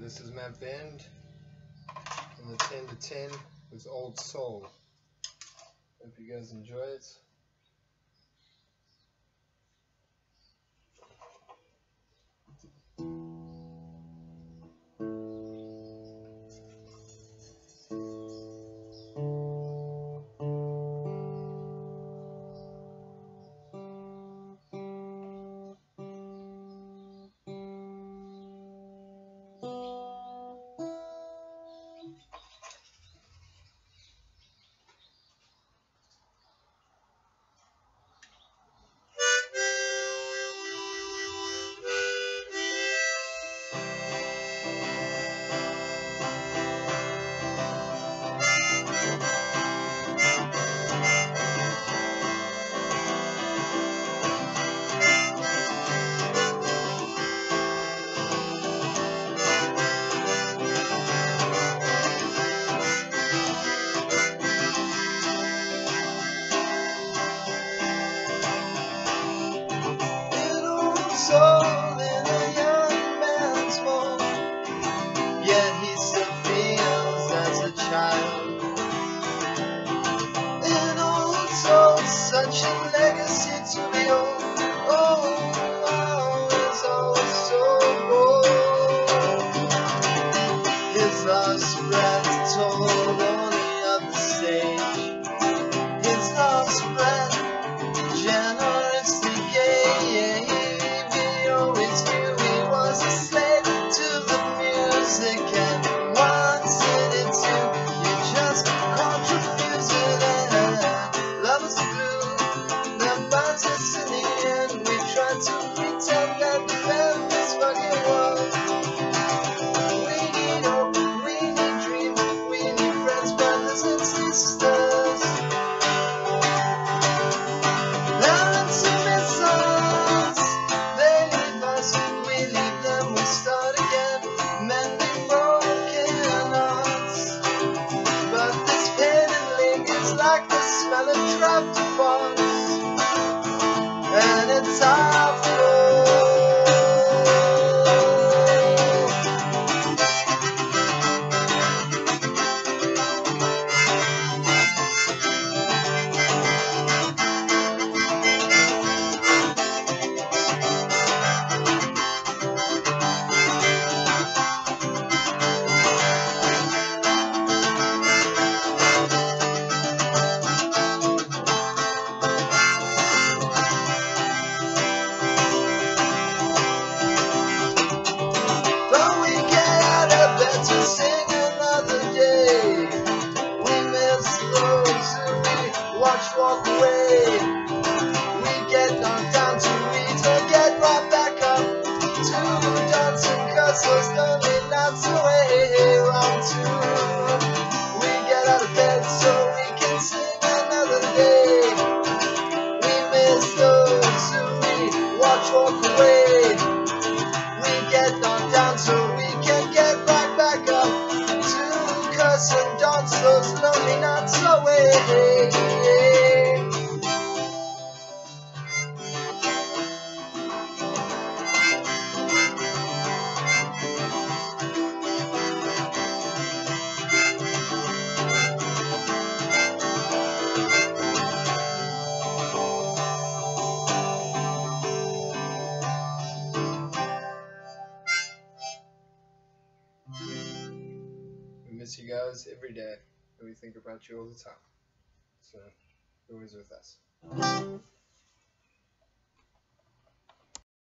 This is Matt Bend on the 10 to 10 with Old Soul. Hope you guys enjoy it. Soul in a young man's mold, yet he still feels as a child. An old soul, such a legacy to behold. Oh, oh, his old soul. His lost breath told only of the stage. His lost breath generously gave. Always knew he was a slave to the music, and once in it too, you just can't refuse it. And love is the glue that binds us in the end. We try to pretend that we live this fucking world. We need hope, we need dreams, we need friends, brothers and sisters. Balance and missiles. We leave them, we start again, mending broken hearts. But this pain lingers like the smell of trapped bonds, and it's our fault. To sing another day, we miss those who we watch walk away. We get knocked down to read or get right back up to dance and curse those lonely nights away. Wrong too. We get out of bed so we can sing another day. We miss those who we watch walk away. We get knocked down so we can get right back up to curse and dance those lonely nights away. We miss you guys every day, and we think about you all the time. So, you're always with us.